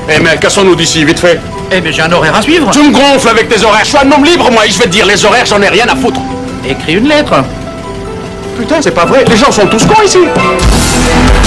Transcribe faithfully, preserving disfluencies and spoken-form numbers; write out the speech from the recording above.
Eh mais cassons-nous d'ici, vite fait. Eh mais j'ai un horaire à suivre. Tu me gonfles avec tes horaires, je suis un homme libre moi, et je vais te dire, les horaires, j'en ai rien à foutre. Écris une lettre. Putain, c'est pas vrai, les gens sont tous cons ici.